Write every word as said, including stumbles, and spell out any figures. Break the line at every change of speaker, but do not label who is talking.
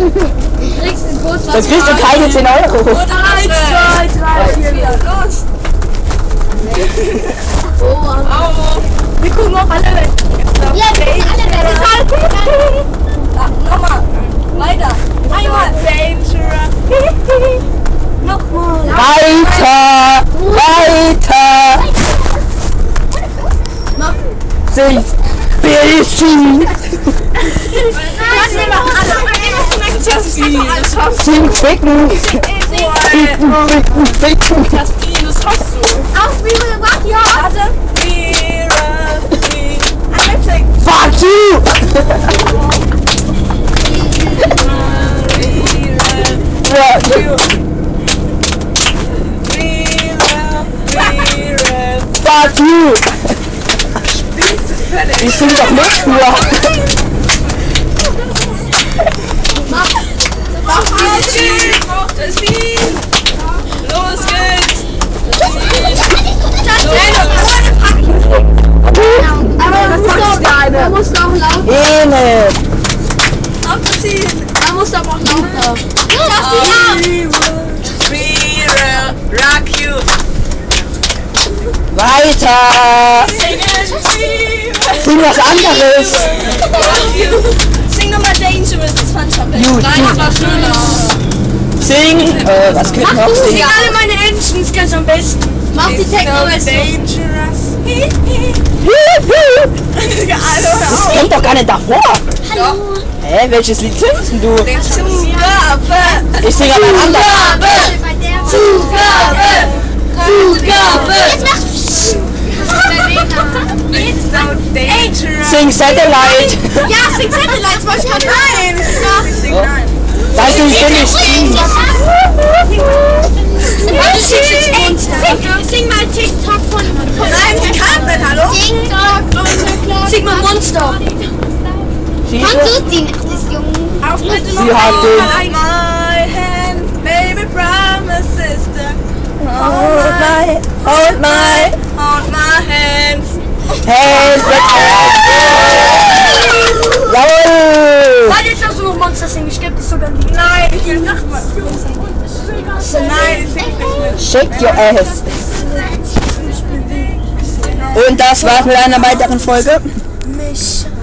Dann kriegst du keine zehn Euro.
eins, zwei, drei, vier, los! Oh, wir gucken auch alle weg.
Ja, wir gucken alle weg.
Nochmal, weiter. Einmal. Nochmal.
Weiter, weiter. Sing, Billy. Sing, ficken. Ficken, ficken, ficken.
Das hast du.
Auf wie wir machen, ja.
Warte.
Fuck you! Fuck you! Fuck you! Ich sing doch nicht nur!
Mach das Lied! Los geht's!
Da musst du auch lauter.
Ene!
Aufziehen!
Da musst du aber auch lauter.
We will rock you!
Weiter! Sing was anderes!
Sing nochmal Dangerous, das fand ich am besten.
Gut,
Nein, das war schöner.
Sing! Äh, was könnte noch
Sing
singen?
alle meine Engines ganz am besten.
Mach die Techno
Dangerous.
Das kommt doch gar nicht davor!
Hallo.
Hä, welches Lied singst denn du?
Zugabe!
Ich singe aber ein anderes.
Zugabe! Zugabe!
Jetzt machst
It's so dangerous.
Sing Satellite!
Ja, sing Satellites, wollte ich gerade
Nein! Sing nein.
Weißt du, ich bin nicht singen.
Sing mal TikTok von...
Nein, die kann nicht, hallo?
TikTok. Sing mal Monster.
Siehst
Kannst
du?
du singen? Das ist jung.
Auf bitte
Sie
noch
hat den-
Hold my hand, baby promise sister.
Hold my, hold my
Hold my hands.
hand. Jawohl!
Warte, jetzt darfst du noch Monster singen. Ich gebe das sogar nicht. Nein, ich will nochmal. Nein, ich sing nicht mit.
Shake your ass. Und das war's mit einer weiteren Folge.
Mich